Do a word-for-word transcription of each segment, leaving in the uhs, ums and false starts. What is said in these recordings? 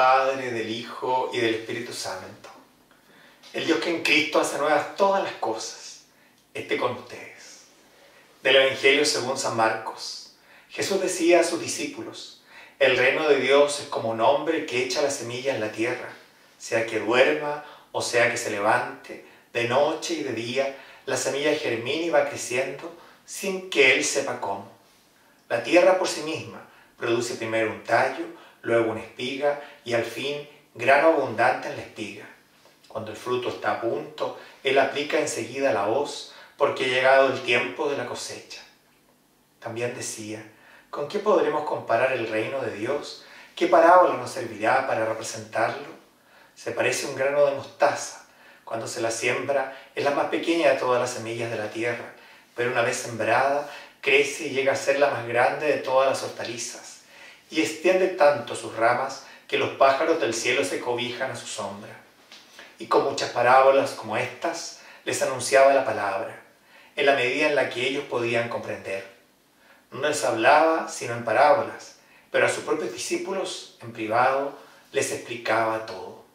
Padre, del Hijo y del Espíritu Santo. El Dios que en Cristo hace nuevas todas las cosas, esté con ustedes. Del Evangelio según San Marcos. Jesús decía a sus discípulos: el reino de Dios es como un hombre que echa la semilla en la tierra, sea que duerma o sea que se levante, de noche y de día, la semilla germina y va creciendo sin que él sepa cómo. La tierra por sí misma produce primero un tallo, luego una espiga y al fin grano abundante en la espiga. Cuando el fruto está a punto, él aplica enseguida la hoz, porque ha llegado el tiempo de la cosecha. También decía: ¿con qué podremos comparar el reino de Dios? ¿Qué parábola nos servirá para representarlo? Se parece a un grano de mostaza. Cuando se la siembra, es la más pequeña de todas las semillas de la tierra, pero una vez sembrada, crece y llega a ser la más grande de todas las hortalizas, y extiende tanto sus ramas que los pájaros del cielo se cobijan a su sombra. Y con muchas parábolas como estas, les anunciaba la palabra, en la medida en la que ellos podían comprender. No les hablaba sino en parábolas, pero a sus propios discípulos, en privado, les explicaba todo.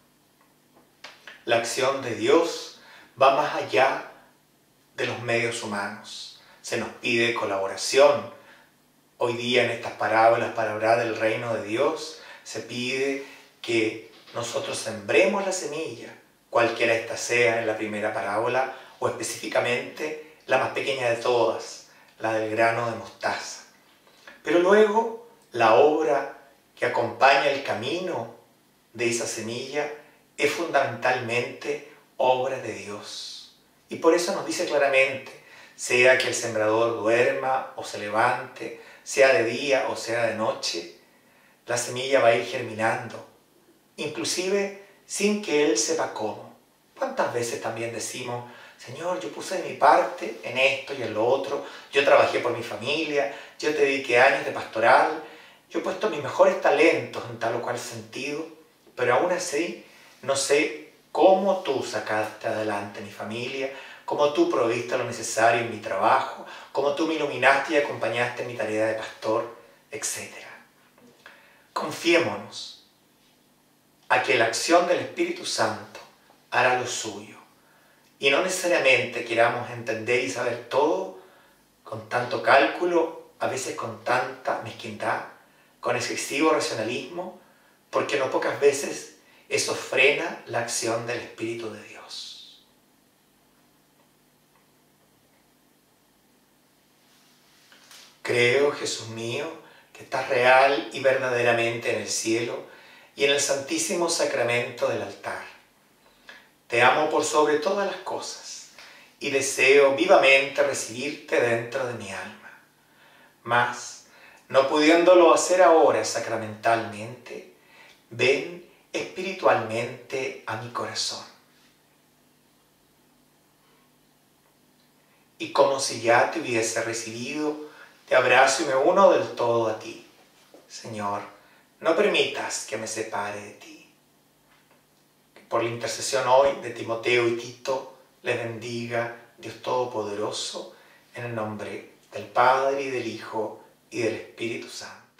La acción de Dios va más allá de los medios humanos. Se nos pide colaboración. Hoy día en estas parábolas para hablar del reino de Dios, se pide que nosotros sembremos la semilla, cualquiera ésta sea en la primera parábola, o específicamente la más pequeña de todas, la del grano de mostaza. Pero luego, la obra que acompaña el camino de esa semilla es fundamentalmente obra de Dios. Y por eso nos dice claramente, sea que el sembrador duerma o se levante, sea de día o sea de noche, la semilla va a ir germinando, inclusive sin que él sepa cómo. ¿Cuántas veces también decimos: Señor, yo puse de mi parte en esto y en lo otro, yo trabajé por mi familia, yo te dediqué años de pastoral, yo he puesto mis mejores talentos en tal o cual sentido, pero aún así no sé cómo tú sacaste adelante mi familia, cómo tú proviste lo necesario en mi trabajo, cómo tú me iluminaste y acompañaste en mi tarea de pastor, etcétera. Confiémonos a que la acción del Espíritu Santo hará lo suyo. Y no necesariamente queramos entender y saber todo con tanto cálculo, a veces con tanta mezquindad, con excesivo racionalismo, porque no pocas veces eso frena la acción del Espíritu de Dios. Creo, Jesús mío, que estás real y verdaderamente en el cielo y en el santísimo sacramento del altar. Te amo por sobre todas las cosas y deseo vivamente recibirte dentro de mi alma. Mas, no pudiéndolo hacer ahora sacramentalmente, ven espiritualmente a mi corazón. Y como si ya te hubiese recibido, te abrazo y me uno del todo a ti. Señor, no permitas que me separe de ti. Por la intercesión hoy de Timoteo y Tito, les bendiga Dios Todopoderoso, en el nombre del Padre, y del Hijo, y del Espíritu Santo.